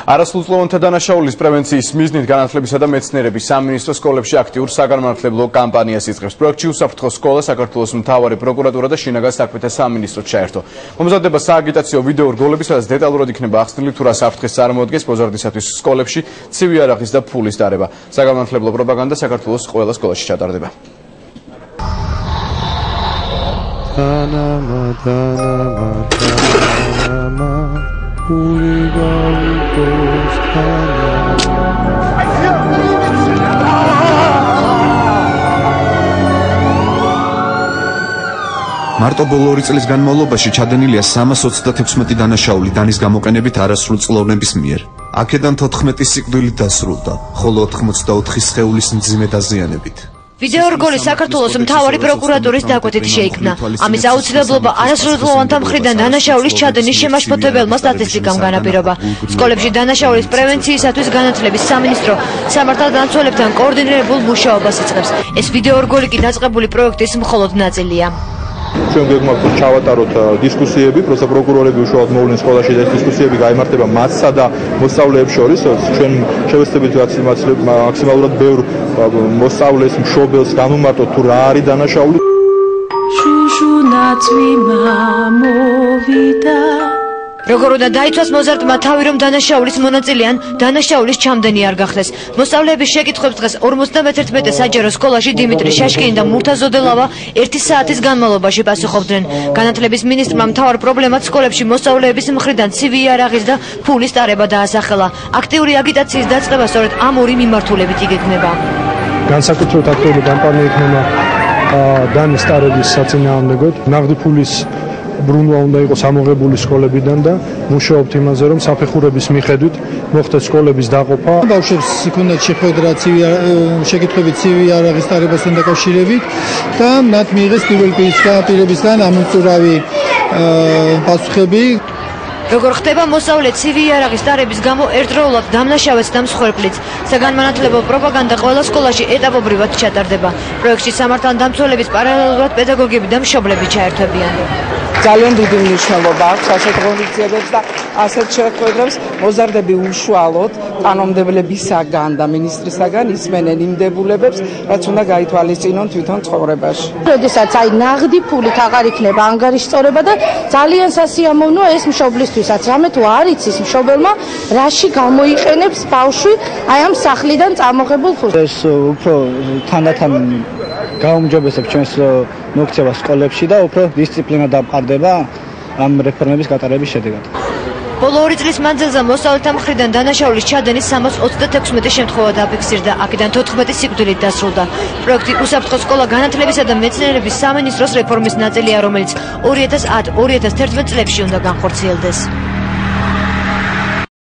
არასრულწლოვანთა დანაშაულის პრევენციის მიზნით განათლებისა და მეცნიერების სამინისტრო სკოლებში აქტიურ საგანმანათლებლო კამპანიას იწყებს. პროექტში უსაფრთხო სკოლა საქართველოს მთავარი პროკურატურა და შინაგან საქმეთა სამინისტრო ჩაერთო. მომზადება სააგიტაციო ვიდეო რგოლები, სადაც დეტალურად იქნება აღხსნილი თუ რა საფრთხეს წარმოადგენს მოზარდისათვის სკოლებში ცივი არაღის და ფულის დარება. საგანმანათლებლო პროპაგანდა საქართველოს ყველა სკოლაში ჩატარდება. მარტო ბოლო 2 წლის განმავლობაში ჩადენილია 326 დანაშაული დანის გამოყენებით არასრულწლოვნების მიერ. აქედან 14 სიკვდილით დასრულდა, ხოლო 84 სხეულის მძიმე დაზიანებით. ვიდეო რგოლი საქართველოს მთავარი პროკურატურის დაკვეთით შეიქმნა. ამის აუცილებლობა არასრულწლოვანთა მხრიდან დანაშაულის ჩადენის შემაშფოთებელმა სტატისტიკამ განაპირობა. სკოლებში დანაშაულის პრევენციისათვის განათლების სამინისტრო სამართალდამცველებთან კოორდინირებულ მუშაობას იწყებს. ეს ვიდეო რგოლი კი დაწყებული პროექტის მხოლოდ ნაწილია. ჩვენ გვეგმართ ჩავატაროთ დისკუსიები, პროცესა პროკურორები უშუალოდ მოვლენ სკოლაში და ეს დისკუსიები გაიმართება მათსა და მოსწავლეებს შორის. ჩვენ შევეცდებით მაქსიმალურად ბევრ მოსწავლეს, მშობელს განვმარტოთ თუ რა არის დანაშაული. როგორ უნდა დაიცვას მოზარდმა თავი, რომ დანაშაულის მონაწილე ან დანაშაულის ჩამდენი არ გახდეს. მოსწავლეების შეკითხვებს დღეს 51 საჯარო სკოლაში დიმიტრი შაშკინი და მურთა ზოდელავა 1 საათის განმავლობაში პასუხობდნენ. განათლების მინისტრმა მთავარ პრობლემად სკოლებში მოსწავლეების მხრიდან ცივი იარაღის და ფულის ტარება დაასახელა. აქტიური აგიტაციის დაწყება სწორედ ამ ორი მიმართულებით იგეგმება. განსაკუთრებით აქტიური კამპანია იქნება დანის ტარების საწინააღმდეგოდ. ნაღდი ფულის ბრუნვა უნდა იყოს ამოღებული სკოლებიდან და მუშაობთ იმაზე, რომ საფეხურების მიხედვით მოხდეს სკოლების დაყოფა. ბავშვებს ჰქონდათ შეხვედრა შეკითხვებით ცივი იარაღის ტარებასთან დაკავშირებით და მათ მიიღეს პირველ პირებისგან ამომწურავი პასუხები. როგორ ხდება მოსავლე ცივი იარაღის ტარების გამო ერთდროულად დამნაშავეს და მსხვერპლიც. საგანმანათლებლო პროპაგანდა ყველა სკოლაში ეტაპობრივად ჩატარდება. პროექტში სამართალდამცველების პარალელურად პედაგოგები და მშობლები ჩაერთვებიან. ძალიან დიდი მნიშვნელობა აქვს ასეთ ღონისძიებებს და ასეთ შეხვედრებს. მოზარდები უშუალოდ კანონმდებლებისაგან და მინისტრისაგან ისმენენ იმ დებულებებს, რაც უნდა გაითვალისწინონ თვითონ ცხოვრებაში. როდესაც ნაღდი ფულით აღარ იქნება ანგარიშწორება და ძალიან სასიამოვნოა ეს მშობლისთვისაც. რამე თუ არ იცის მშობელმა, რაში გამოიყენებს ბავშვი აი ამ სახლიდან წამოღებულ ფულს. ეს უფრო თანდათან გაუმჯობესებს ჩვენს მოქცევას სკოლებში და უფრო დისციპლინა დამყარდება ამ რეფორმების გატარების შედეგად. ბოლო 2 წლის მანძილზე მოსწავლეთა მხრიდან დანაშაულის ჩადენის 336 შემთხვევა დაფიქსირდა, აქედან 14 სიკვდილით დასრულდა. პროექტი უსაფრთხო სკოლა განათლებისა და მეცნიერების სამინისტროს რეფორმის ნაწილია, რომელიც 2010-2011 წლებში უნდა განხორციელდეს.